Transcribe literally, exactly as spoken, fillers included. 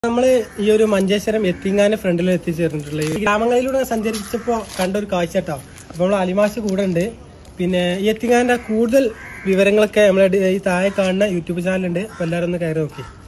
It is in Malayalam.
നമ്മള് ഈ ഒരു മഞ്ചേശ്വരം എത്തിങ്ങാന്റെ ഫ്രണ്ടിൽ എത്തിച്ചേർന്നിട്ടുള്ള ഈ ഗ്രാമങ്ങളിലൂടെ സഞ്ചരിച്ചപ്പോ കണ്ട ഒരു കാഴ്ച കേട്ടോ. അപ്പൊ നമ്മൾ അലിമാഷ് കൂടെ ഉണ്ട്. പിന്നെ ഈ എത്തിങ്ങാന്റെ കൂടുതൽ വിവരങ്ങളൊക്കെ നമ്മളെ ഈ താഴെ കാണുന്ന യൂട്യൂബ് ചാനലുണ്ട്. അപ്പൊ എല്ലാവരും ഒന്ന് കയറി നോക്കി.